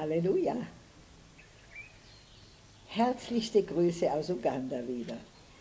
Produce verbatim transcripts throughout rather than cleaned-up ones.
Halleluja! Herzlichste Grüße aus Uganda wieder.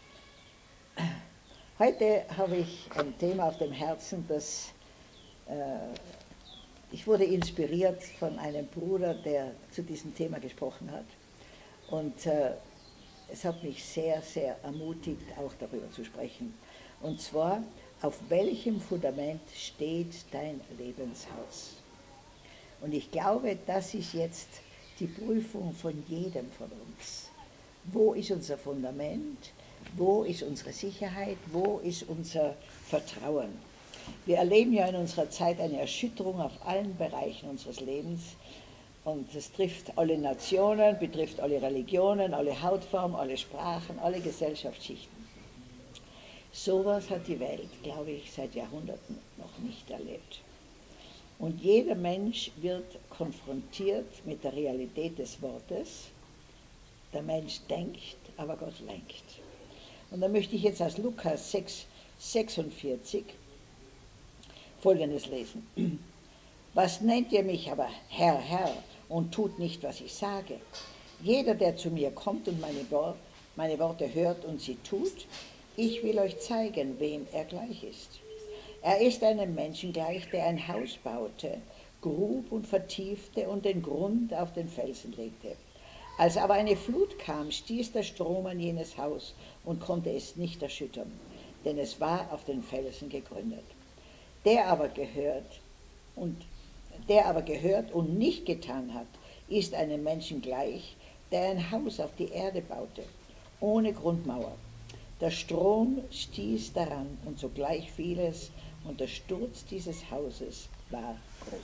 Heute habe ich ein Thema auf dem Herzen, das äh, ich wurde inspiriert von einem Bruder, der zu diesem Thema gesprochen hat. Und äh, es hat mich sehr, sehr ermutigt, auch darüber zu sprechen. Und zwar, auf welchem Fundament steht dein Lebenshaus? Und ich glaube, das ist jetzt die Prüfung von jedem von uns. Wo ist unser Fundament? Wo ist unsere Sicherheit? Wo ist unser Vertrauen? Wir erleben ja in unserer Zeit eine Erschütterung auf allen Bereichen unseres Lebens. Und es trifft alle Nationen, betrifft alle Religionen, alle Hautfarben, alle Sprachen, alle Gesellschaftsschichten. Sowas hat die Welt, glaube ich, seit Jahrhunderten noch nicht erlebt. Und jeder Mensch wird konfrontiert mit der Realität des Wortes. Der Mensch denkt, aber Gott lenkt. Und da möchte ich jetzt aus Lukas sechs, sechsundvierzig Folgendes lesen. Was nennt ihr mich aber Herr, Herr, und tut nicht, was ich sage? Jeder, der zu mir kommt und meine, Wor meine Worte hört und sie tut, ich will euch zeigen, wem er gleich ist. Er ist einem Menschen gleich, der ein Haus baute, grub und vertiefte und den Grund auf den Felsen legte. Als aber eine Flut kam, stieß der Strom an jenes Haus und konnte es nicht erschüttern, denn es war auf den Felsen gegründet. Der aber gehört und der aber gehört und nicht getan hat, ist einem Menschen gleich, der ein Haus auf die Erde baute, ohne Grundmauer. Der Strom stieß daran und sogleich fiel es, und der Sturz dieses Hauses war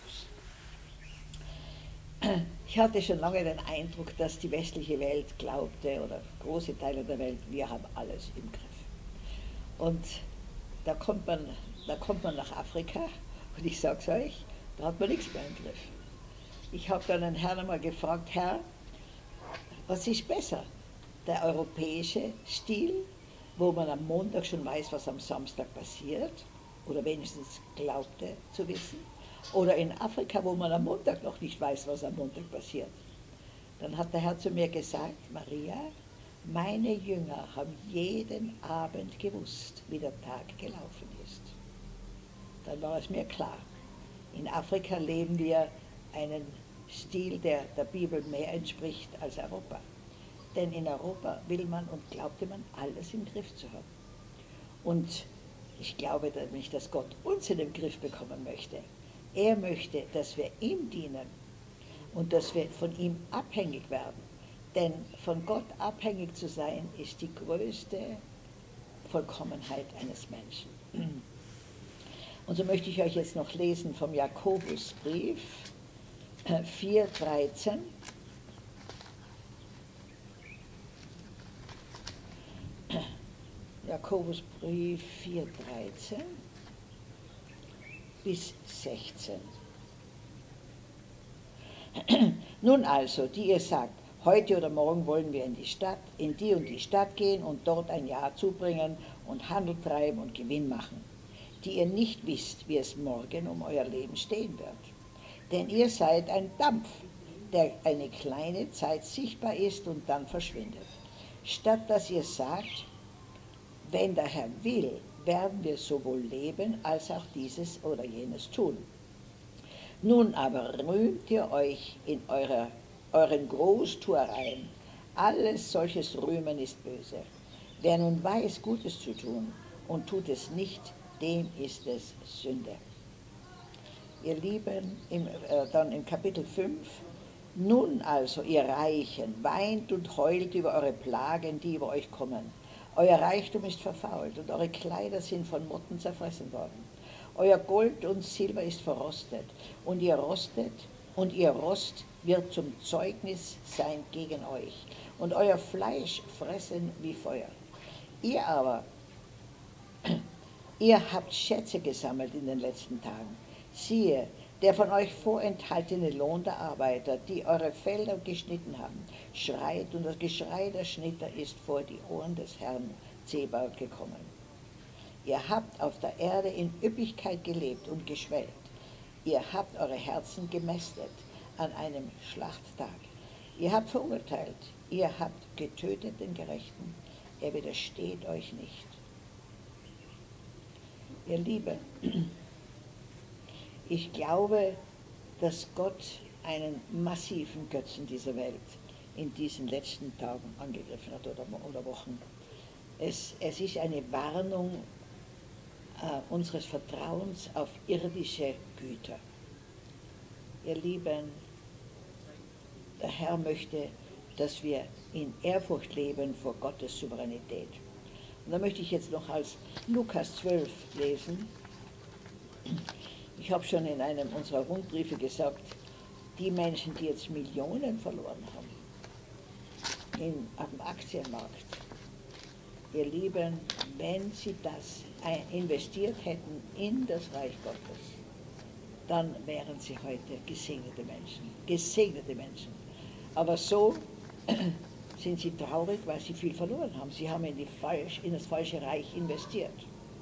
groß. Ich hatte schon lange den Eindruck, dass die westliche Welt glaubte, oder große Teile der Welt, wir haben alles im Griff. Und da kommt man, da kommt man nach Afrika, und ich sage es euch, da hat man nichts mehr im Griff. Ich habe dann einen Herrn einmal gefragt, Herr, was ist besser? Der europäische Stil, wo man am Montag schon weiß, was am Samstag passiert, oder wenigstens glaubte zu wissen, oder in Afrika, wo man am Montag noch nicht weiß, was am Montag passiert. Dann hat der Herr zu mir gesagt, Maria, meine Jünger haben jeden Abend gewusst, wie der Tag gelaufen ist. Dann war es mir klar. In Afrika leben wir einen Stil, der der Bibel mehr entspricht als Europa. Denn in Europa will man und glaubte man, alles im Griff zu haben. Und ich glaube nämlich, dass Gott uns in den Griff bekommen möchte. Er möchte, dass wir ihm dienen und dass wir von ihm abhängig werden. Denn von Gott abhängig zu sein, ist die größte Vollkommenheit eines Menschen. Und so möchte ich euch jetzt noch lesen vom Jakobusbrief vier dreizehn. Jakobusbrief vier dreizehn bis sechzehn. Nun also, die ihr sagt, heute oder morgen wollen wir in die Stadt, in die und die Stadt gehen und dort ein Jahr zubringen und Handel treiben und Gewinn machen, die ihr nicht wisst, wie es morgen um euer Leben stehen wird. Denn ihr seid ein Dampf, der eine kleine Zeit sichtbar ist und dann verschwindet. Statt dass ihr sagt, wenn der Herr will, werden wir sowohl leben, als auch dieses oder jenes tun. Nun aber rühmt ihr euch in eurer, euren Großtuereien. Alles solches Rühmen ist böse. Wer nun weiß, Gutes zu tun und tut es nicht, dem ist es Sünde. Ihr Lieben, im, äh, dann im Kapitel fünf, nun also, ihr Reichen, weint und heult über eure Plagen, die über euch kommen. Euer Reichtum ist verfault und eure Kleider sind von Motten zerfressen worden. Euer Gold und Silber ist verrostet und ihr rostet und ihr Rost wird zum Zeugnis sein gegen euch und euer Fleisch fressen wie Feuer. Ihr aber, ihr habt Schätze gesammelt in den letzten Tagen. Siehe, der von euch vorenthaltene Lohn der Arbeiter, die eure Felder geschnitten haben, schreit, und das Geschrei der Schnitter ist vor die Ohren des Herrn Zebaoth gekommen. Ihr habt auf der Erde in Üppigkeit gelebt und geschwelgt. Ihr habt eure Herzen gemästet, an einem Schlachttag. Ihr habt verurteilt, ihr habt getötet den Gerechten, er widersteht euch nicht. Ihr Lieben, ich glaube, dass Gott einen massiven Götzen dieser Welt in diesen letzten Tagen angegriffen hat oder, oder Wochen. Es, es ist eine Warnung äh, unseres Vertrauens auf irdische Güter. Ihr Lieben, der Herr möchte, dass wir in Ehrfurcht leben vor Gottes Souveränität. Und da möchte ich jetzt noch als Lukas zwölf lesen. Ich habe schon in einem unserer Rundbriefe gesagt, die Menschen, die jetzt Millionen verloren haben in, auf dem Aktienmarkt, ihr Lieben, wenn sie das investiert hätten in das Reich Gottes, dann wären sie heute gesegnete Menschen, gesegnete Menschen. Aber so sind sie traurig, weil sie viel verloren haben. Sie haben in, die falsch, in das falsche Reich investiert.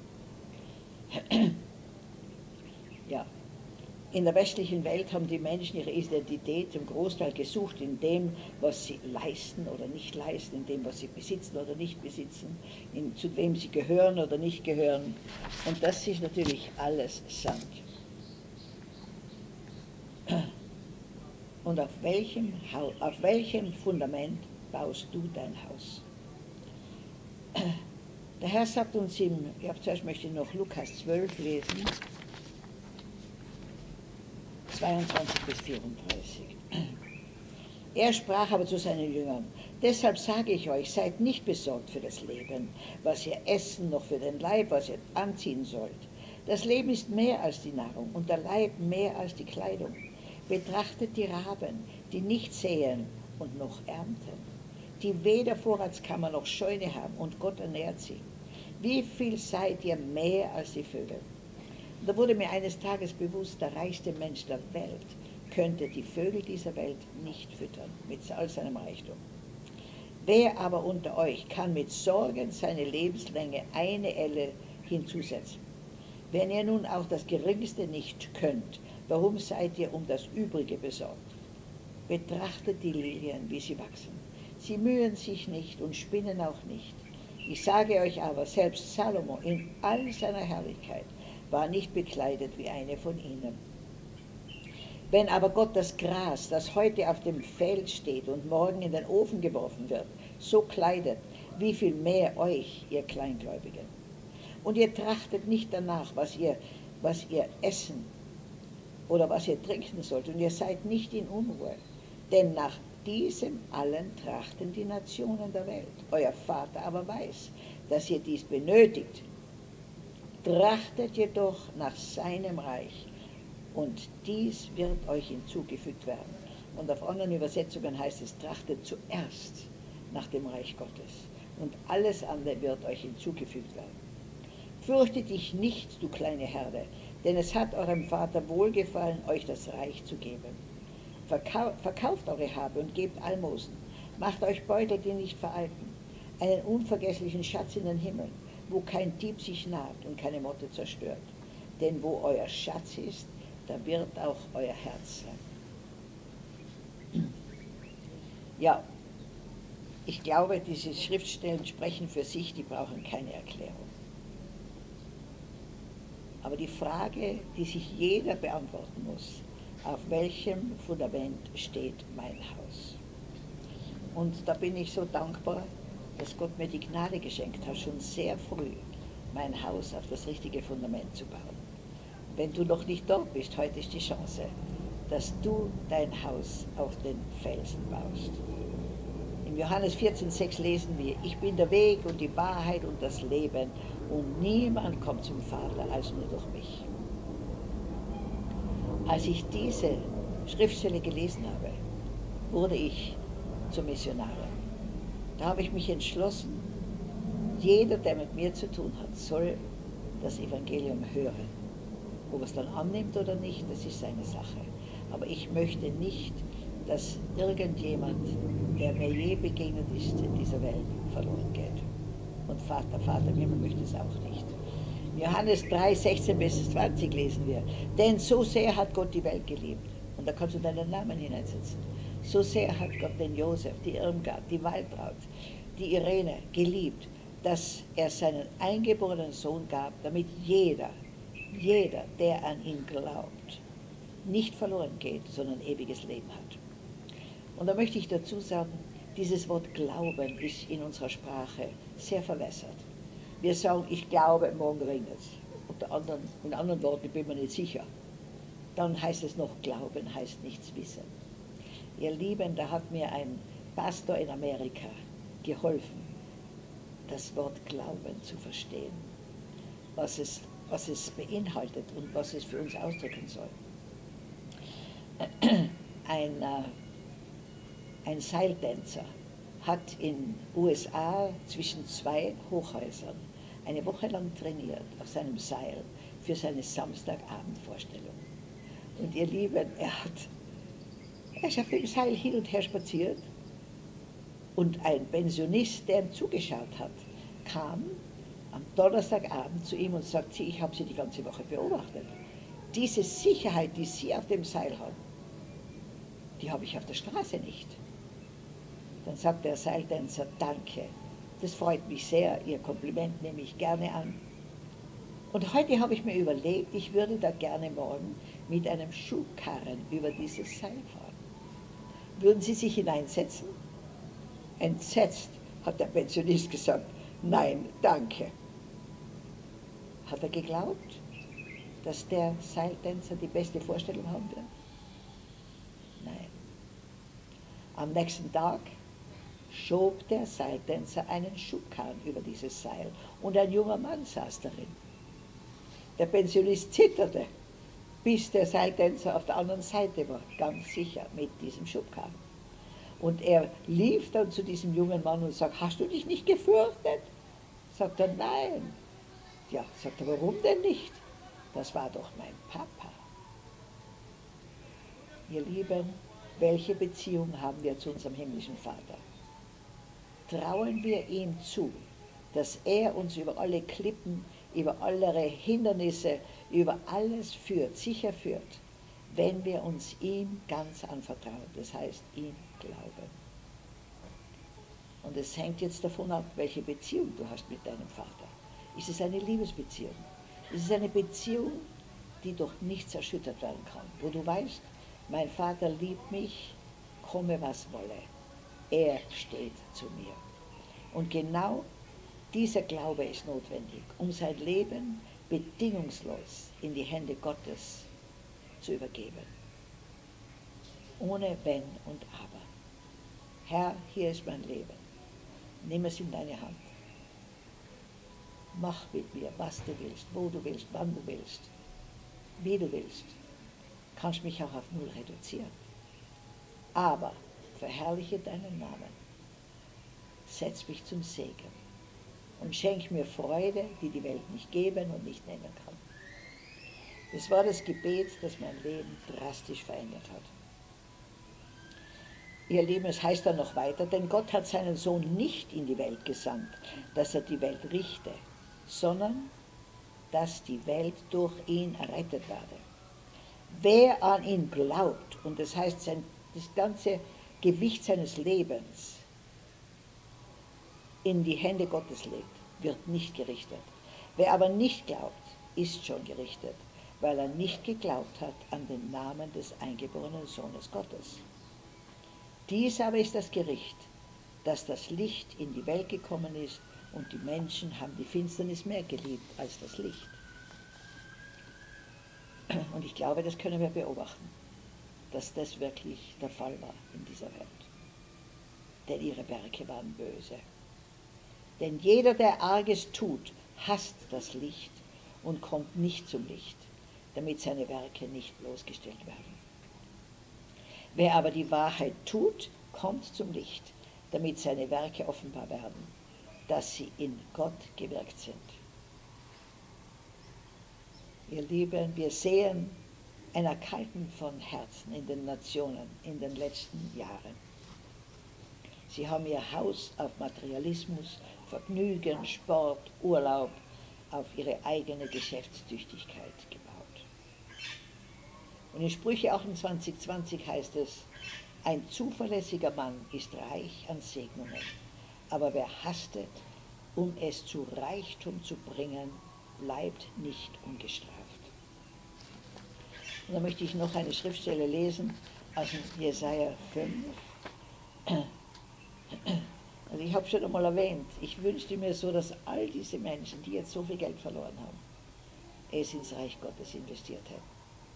Ja. In der westlichen Welt haben die Menschen ihre Identität zum Großteil gesucht in dem, was sie leisten oder nicht leisten, in dem, was sie besitzen oder nicht besitzen, in, zu wem sie gehören oder nicht gehören. Und das ist natürlich alles Sand. Und auf welchem, auf welchem Fundament baust du dein Haus? Der Herr sagt uns im, ja, zuerst möchte ich noch Lukas zwölf lesen, zweiundzwanzig bis vierunddreißig. Er sprach aber zu seinen Jüngern: Deshalb sage ich euch, seid nicht besorgt für das Leben, was ihr essen, noch für den Leib, was ihr anziehen sollt. Das Leben ist mehr als die Nahrung und der Leib mehr als die Kleidung. Betrachtet die Raben, die nicht säen und noch ernten, die weder Vorratskammer noch Scheune haben, und Gott ernährt sie. Wie viel seid ihr mehr als die Vögel? Da wurde mir eines Tages bewusst, der reichste Mensch der Welt könnte die Vögel dieser Welt nicht füttern, mit all seinem Reichtum. Wer aber unter euch kann mit Sorgen seine Lebenslänge eine Elle hinzusetzen? Wenn ihr nun auch das Geringste nicht könnt, warum seid ihr um das Übrige besorgt? Betrachtet die Lilien, wie sie wachsen. Sie mühen sich nicht und spinnen auch nicht. Ich sage euch aber, selbst Salomo in all seiner Herrlichkeit war nicht bekleidet wie eine von ihnen. Wenn aber Gott das Gras, das heute auf dem Feld steht und morgen in den Ofen geworfen wird, so kleidet, wie viel mehr euch, ihr Kleingläubigen. Und ihr trachtet nicht danach, was ihr, was ihr essen oder was ihr trinken sollt, und ihr seid nicht in Unruhe, denn nach diesem allen trachten die Nationen der Welt. Euer Vater aber weiß, dass ihr dies benötigt. Trachtet jedoch nach seinem Reich, und dies wird euch hinzugefügt werden. Und auf anderen Übersetzungen heißt es, trachtet zuerst nach dem Reich Gottes, und alles andere wird euch hinzugefügt werden. Fürchte dich nicht, du kleine Herde, denn es hat eurem Vater wohlgefallen, euch das Reich zu geben. Verkau verkauft eure Habe und gebt Almosen. Macht euch Beutel, die nicht veralten, einen unvergesslichen Schatz in den Himmel, wo kein Dieb sich naht und keine Motte zerstört. Denn wo euer Schatz ist, da wird auch euer Herz sein. Ja, ich glaube, diese Schriftstellen sprechen für sich, die brauchen keine Erklärung. Aber die Frage, die sich jeder beantworten muss, auf welchem Fundament steht mein Haus? Und da bin ich so dankbar, dass Gott mir die Gnade geschenkt hat, schon sehr früh mein Haus auf das richtige Fundament zu bauen. Wenn du noch nicht dort bist, heute ist die Chance, dass du dein Haus auf den Felsen baust. Im Johannes vierzehn sechs lesen wir: Ich bin der Weg und die Wahrheit und das Leben, und niemand kommt zum Vater als nur durch mich. Als ich diese Schriftstelle gelesen habe, wurde ich zur Missionarin. Da habe ich mich entschlossen, jeder, der mit mir zu tun hat, soll das Evangelium hören. Ob er es dann annimmt oder nicht, das ist seine Sache. Aber ich möchte nicht, dass irgendjemand, der mir je begegnet ist in dieser Welt, verloren geht. Und Vater, Vater, jemand möchte es auch nicht. Johannes drei, sechzehn bis zwanzig lesen wir: Denn so sehr hat Gott die Welt geliebt und da kannst du deinen Namen hineinsetzen. So sehr hat Gott den Josef, die Irmgard, die Waltraud, die Irene geliebt, dass er seinen eingeborenen Sohn gab, damit jeder, jeder, der an ihn glaubt, nicht verloren geht, sondern ewiges Leben hat. Und da möchte ich dazu sagen, dieses Wort Glauben ist in unserer Sprache sehr verwässert. Wir sagen, ich glaube, morgen regnet es. Unter anderen, in anderen Worten bin ich mir nicht sicher. Dann heißt es noch, Glauben heißt nichts wissen. Ihr Lieben, da hat mir ein Pastor in Amerika geholfen, das Wort Glauben zu verstehen, was es, was es beinhaltet und was es für uns ausdrücken soll. Ein, äh, ein Seiltänzer hat in U S A zwischen zwei Hochhäusern eine Woche lang trainiert auf seinem Seil für seine Samstagabendvorstellung. Und ihr Lieben, er hat, er ist auf dem Seil hin und her spaziert und ein Pensionist, der ihm zugeschaut hat, kam am Donnerstagabend zu ihm und sagt, Sie, ich habe Sie die ganze Woche beobachtet. Diese Sicherheit, die Sie auf dem Seil haben, die habe ich auf der Straße nicht. Dann sagt der Seiltänzer, danke, das freut mich sehr, Ihr Kompliment nehme ich gerne an. Und heute habe ich mir überlegt, ich würde da gerne morgen mit einem Schubkarren über dieses Seil fahren. Würden Sie sich hineinsetzen? Entsetzt hat der Pensionist gesagt, nein, danke. Hat er geglaubt, dass der Seiltänzer die beste Vorstellung haben wird? Nein. Am nächsten Tag schob der Seiltänzer einen Schubkarren über dieses Seil und ein junger Mann saß darin. Der Pensionist zitterte, bis der Seiltänzer auf der anderen Seite war, ganz sicher mit diesem Schubkarren. Und er lief dann zu diesem jungen Mann und sagt, hast du dich nicht gefürchtet? Sagt er, nein. Ja, sagt er, warum denn nicht? Das war doch mein Papa. Ihr Lieben, welche Beziehung haben wir zu unserem himmlischen Vater? Trauen wir ihm zu, dass er uns über alle Klippen, über alle Hindernisse, über alles führt, sicher führt, wenn wir uns ihm ganz anvertrauen, das heißt, ihm glauben. Und es hängt jetzt davon ab, welche Beziehung du hast mit deinem Vater. Ist es eine Liebesbeziehung? Ist es eine Beziehung, die durch nichts erschüttert werden kann, wo du weißt, mein Vater liebt mich, komme was wolle. Er steht zu mir. Und genau dieser Glaube ist notwendig, um sein Leben bedingungslos in die Hände Gottes zu übergeben. Ohne Wenn und Aber. Herr, hier ist mein Leben. Nimm es in deine Hand. Mach mit mir, was du willst, wo du willst, wann du willst, wie du willst. Kannst mich auch auf Null reduzieren. Aber verherrliche deinen Namen. Setz mich zum Segen und schenk mir Freude, die die Welt nicht geben und nicht nehmen kann. Das war das Gebet, das mein Leben drastisch verändert hat. Ihr Lieben, es heißt dann noch weiter, denn Gott hat seinen Sohn nicht in die Welt gesandt, dass er die Welt richte, sondern dass die Welt durch ihn errettet werde. Wer an ihn glaubt, und das heißt sein, das ganze Gewicht seines Lebens in die Hände Gottes legt, wird nicht gerichtet. Wer aber nicht glaubt, ist schon gerichtet, weil er nicht geglaubt hat an den Namen des eingeborenen Sohnes Gottes. Dies aber ist das Gericht, dass das Licht in die Welt gekommen ist und die Menschen haben die Finsternis mehr geliebt als das Licht. Und ich glaube, das können wir beobachten, dass das wirklich der Fall war in dieser Welt. Denn ihre Werke waren böse. Denn jeder, der Arges tut, hasst das Licht und kommt nicht zum Licht, damit seine Werke nicht bloßgestellt werden. Wer aber die Wahrheit tut, kommt zum Licht, damit seine Werke offenbar werden, dass sie in Gott gewirkt sind. Ihr Lieben, wir sehen ein Erkalten von Herzen in den Nationen in den letzten Jahren. Sie haben ihr Haus auf Materialismus, Vergnügen, Sport, Urlaub, auf ihre eigene Geschäftstüchtigkeit gebaut. Und in Sprüche achtundzwanzig, zwanzig heißt es, ein zuverlässiger Mann ist reich an Segnungen, aber wer hastet, um es zu Reichtum zu bringen, bleibt nicht ungestraft. Und dann möchte ich noch eine Schriftstelle lesen aus dem Jesaja fünf. Also ich habe schon einmal erwähnt, ich wünschte mir so, dass all diese Menschen, die jetzt so viel Geld verloren haben, es ins Reich Gottes investiert hätten.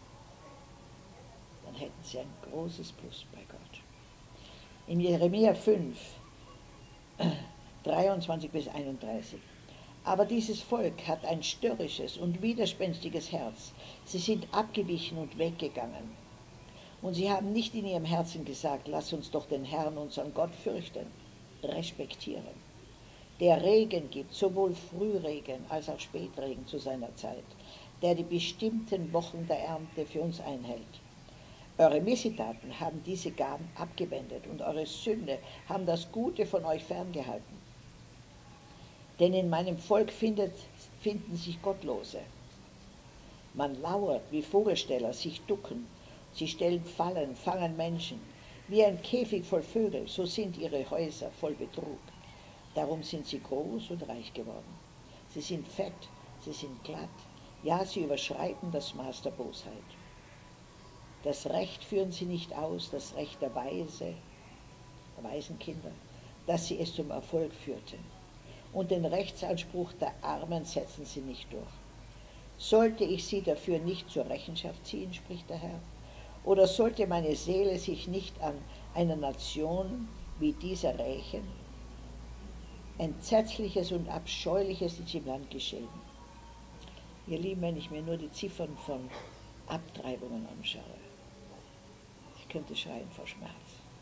Dann hätten sie ein großes Plus bei Gott. In Jeremia fünf, dreiundzwanzig bis einunddreißig. Aber dieses Volk hat ein störrisches und widerspenstiges Herz. Sie sind abgewichen und weggegangen. Und sie haben nicht in ihrem Herzen gesagt, lass uns doch den Herrn, unseren Gott, fürchten, respektieren. Der Regen gibt, sowohl Frühregen als auch Spätregen zu seiner Zeit, der die bestimmten Wochen der Ernte für uns einhält. Eure Missetaten haben diese Gaben abgewendet und eure Sünde haben das Gute von euch ferngehalten. Denn in meinem Volk findet, finden sich Gottlose. Man lauert, wie Vogelsteller sich ducken. Sie stellen Fallen, fangen Menschen. Wie ein Käfig voll Vögel, so sind ihre Häuser voll Betrug. Darum sind sie groß und reich geworden. Sie sind fett, sie sind glatt. Ja, sie überschreiten das Maß der Bosheit. Das Recht führen sie nicht aus, das Recht der Weise, der Waisenkinder, dass sie es zum Erfolg führten. Und den Rechtsanspruch der Armen setzen sie nicht durch. Sollte ich sie dafür nicht zur Rechenschaft ziehen, spricht der Herr? Oder sollte meine Seele sich nicht an einer Nation wie dieser rächen? Entsetzliches und Abscheuliches ist im Land geschehen. Ihr Lieben, wenn ich mir nur die Ziffern von Abtreibungen anschaue, ich könnte schreien vor Schmerz.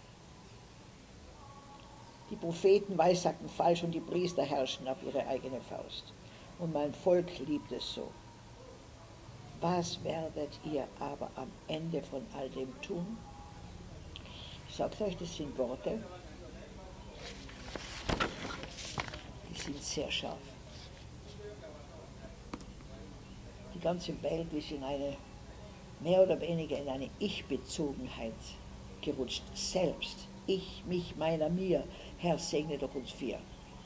Die Propheten weissagten falsch und die Priester herrschten auf ihre eigene Faust. Und mein Volk liebt es so. Was werdet ihr aber am Ende von all dem tun? Ich sage euch, das sind Worte, die sind sehr scharf. Die ganze Welt ist in eine, mehr oder weniger in eine Ich-Bezogenheit gerutscht. Selbst, ich, mich, meiner, mir, Herr, segne doch uns vier.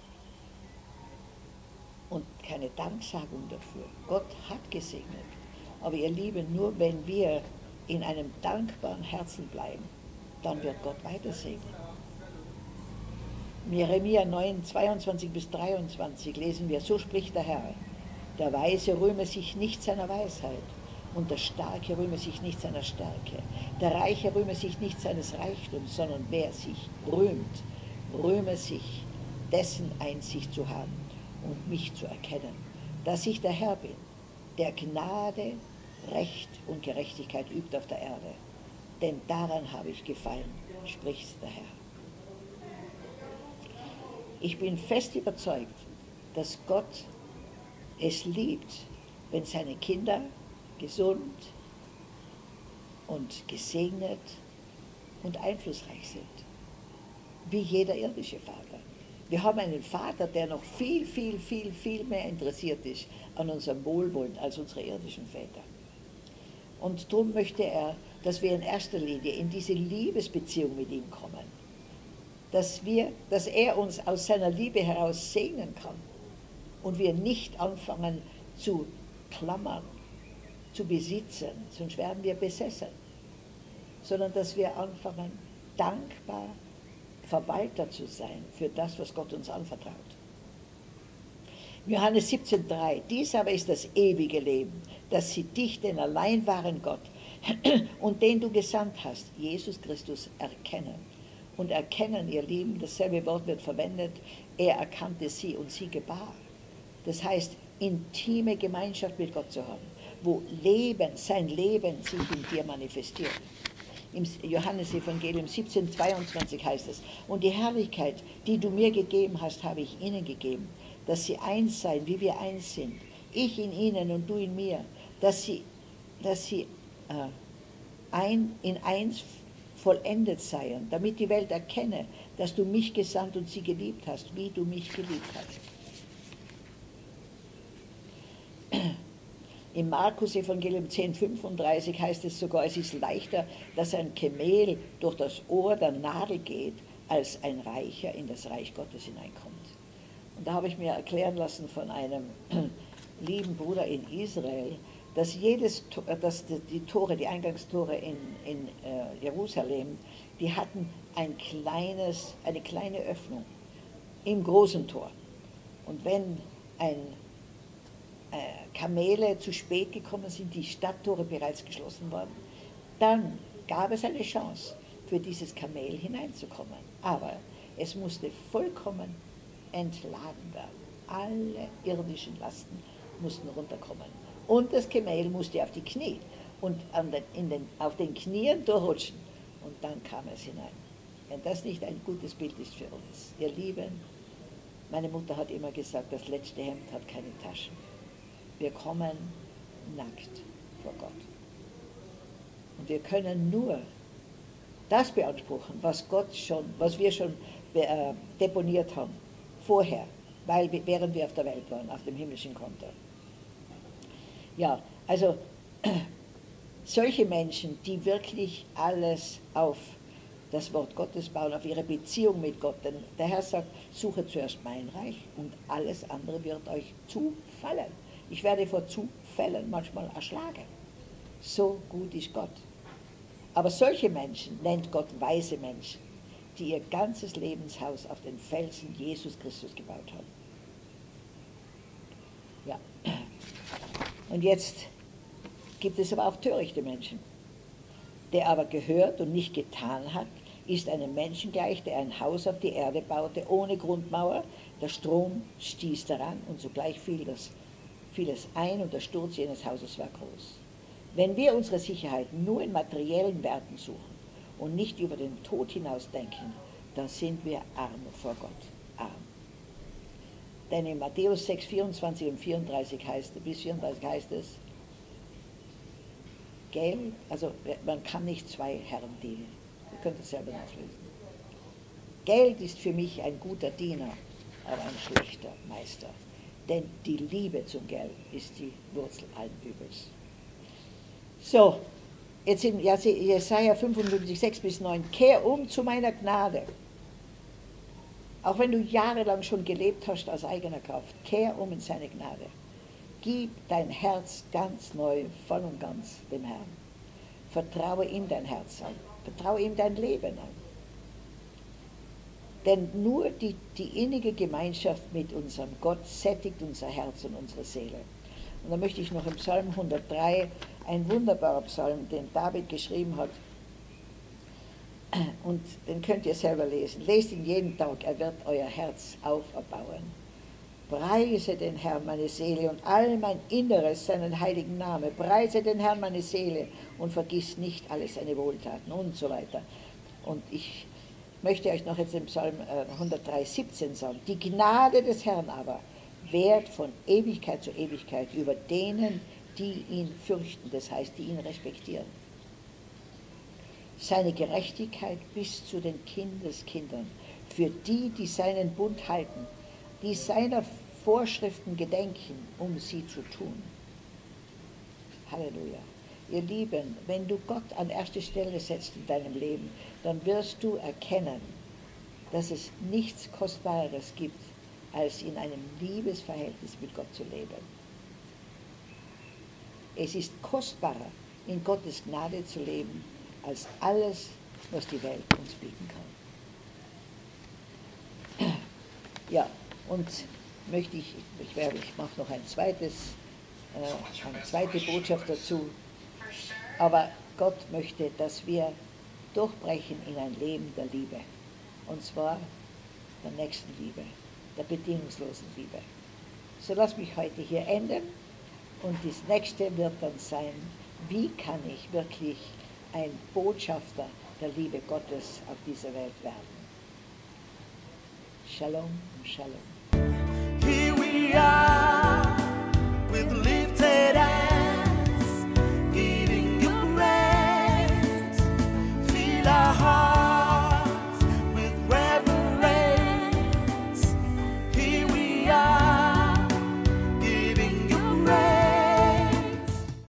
Und keine Danksagung dafür. Gott hat gesegnet. Aber ihr Lieben, nur wenn wir in einem dankbaren Herzen bleiben, dann wird Gott weiter segnen. In Jeremia neun, zweiundzwanzig bis dreiundzwanzig lesen wir, so spricht der Herr, der Weise rühme sich nicht seiner Weisheit und der Starke rühme sich nicht seiner Stärke. Der Reiche rühme sich nicht seines Reichtums, sondern wer sich rühmt, rühme sich, dessen Einsicht zu haben und mich zu erkennen, dass ich der Herr bin, der Gnade, Recht und Gerechtigkeit übt auf der Erde. Denn daran habe ich gefallen, spricht der Herr. Ich bin fest überzeugt, dass Gott es liebt, wenn seine Kinder gesund und gesegnet und einflussreich sind, wie jeder irdische Vater. Wir haben einen Vater, der noch viel, viel, viel, viel mehr interessiert ist an unserem Wohlwollen als unsere irdischen Väter. Und darum möchte er, dass wir in erster Linie in diese Liebesbeziehung mit ihm kommen, dass, wir, dass er uns aus seiner Liebe heraus segnen kann und wir nicht anfangen zu klammern, zu besitzen, sonst werden wir besessen, sondern dass wir anfangen, dankbar Verwalter zu sein für das, was Gott uns anvertraut. Johannes siebzehn, drei. Dies aber ist das ewige Leben, dass sie dich, den allein wahren Gott und den du gesandt hast, Jesus Christus, erkennen. Und erkennen, ihr Lieben, dasselbe Wort wird verwendet, er erkannte sie und sie gebar. Das heißt, intime Gemeinschaft mit Gott zu haben, wo Leben, sein Leben sich in dir manifestiert. Im Johannesevangelium siebzehn, zweiundzwanzig heißt es, und die Herrlichkeit, die du mir gegeben hast, habe ich ihnen gegeben, dass sie eins seien, wie wir eins sind, ich in ihnen und du in mir, dass sie, dass sie äh, ein, in eins vollendet seien, damit die Welt erkenne, dass du mich gesandt und sie geliebt hast, wie du mich geliebt hast. Im Markus-Evangelium zehn fünfunddreißig heißt es sogar, es ist leichter, dass ein Kamel durch das Ohr der Nadel geht, als ein Reicher in das Reich Gottes hineinkommt. Und da habe ich mir erklären lassen von einem lieben Bruder in Israel, dass, jedes, dass die Tore, die Eingangstore in, in äh, Jerusalem, die hatten ein kleines, eine kleine Öffnung im großen Tor. Und wenn ein äh, Kamele zu spät gekommen sind, die Stadttore bereits geschlossen waren, dann gab es eine Chance, für dieses Kamel hineinzukommen. Aber es musste vollkommen entladen werden. Alle irdischen Lasten mussten runterkommen. Und das Kamel musste auf die Knie und an den, in den, auf den Knien durchrutschen. Und dann kam es hinein. Wenn das nicht ein gutes Bild ist für uns. Ihr Lieben, meine Mutter hat immer gesagt, das letzte Hemd hat keine Taschen. Wir kommen nackt vor Gott. Und wir können nur das beanspruchen, was Gott schon, was wir schon äh, deponiert haben, vorher, weil, während wir auf der Welt waren, auf dem himmlischen Konto. Ja, also solche Menschen, die wirklich alles auf das Wort Gottes bauen, auf ihre Beziehung mit Gott, denn der Herr sagt, suche zuerst mein Reich und alles andere wird euch zufallen. Ich werde vor Zufällen manchmal erschlagen. So gut ist Gott. Aber solche Menschen nennt Gott weise Menschen, die ihr ganzes Lebenshaus auf den Felsen Jesus Christus gebaut haben. Ja. Und jetzt gibt es aber auch törichte Menschen. Der aber gehört und nicht getan hat, ist einem Menschen gleich, der ein Haus auf die Erde baute, ohne Grundmauer. Der Strom stieß daran und sogleich fiel, das, fiel es ein und der Sturz jenes Hauses war groß. Wenn wir unsere Sicherheit nur in materiellen Werten suchen und nicht über den Tod hinaus denken, dann sind wir arm vor Gott. Arm. Denn in Matthäus sechs, vierundzwanzig und vierunddreißig heißt, bis vierunddreißig heißt es, Geld, also man kann nicht zwei Herren dienen. Ihr könnt es selber nachlesen. Geld ist für mich ein guter Diener, aber ein schlechter Meister. Denn die Liebe zum Geld ist die Wurzel allen Übels. So, jetzt in Jesaja fünfundfünfzig, sechs bis neun, kehr um zu meiner Gnade. Auch wenn du jahrelang schon gelebt hast aus eigener Kraft, kehr um in seine Gnade. Gib dein Herz ganz neu, voll und ganz dem Herrn. Vertraue ihm dein Herz an. Vertraue ihm dein Leben an. Denn nur die, die innige Gemeinschaft mit unserem Gott sättigt unser Herz und unsere Seele. Und da möchte ich noch im Psalm hundertdrei, ein wunderbarer Psalm, den David geschrieben hat, und den könnt ihr selber lesen. Lest ihn jeden Tag, er wird euer Herz auferbauen. Preise den Herrn, meine Seele, und all mein Inneres seinen heiligen Namen. Preise den Herrn, meine Seele, und vergiss nicht alle seine Wohltaten und so weiter. Und ich möchte euch noch jetzt im Psalm hundertdrei, siebzehn sagen. Die Gnade des Herrn aber währt von Ewigkeit zu Ewigkeit über denen, die ihn fürchten, das heißt, die ihn respektieren. Seine Gerechtigkeit bis zu den Kindeskindern, für die, die seinen Bund halten, die seiner Vorschriften gedenken, um sie zu tun. Halleluja. Ihr Lieben, wenn du Gott an erste Stelle setzt in deinem Leben, dann wirst du erkennen, dass es nichts Kostbareres gibt, als in einem Liebesverhältnis mit Gott zu leben. Es ist kostbarer, in Gottes Gnade zu leben, als alles, was die Welt uns bieten kann. Ja, und möchte ich, ich, werde, ich mache noch ein zweites, äh, eine zweite Botschaft dazu, aber Gott möchte, dass wir durchbrechen in ein Leben der Liebe, und zwar der Nächstenliebe, der bedingungslosen Liebe. So lass mich heute hier enden, und das nächste wird dann sein, wie kann ich wirklich ein Botschafter der Liebe Gottes auf dieser Welt werden. Shalom, Shalom. Here we are.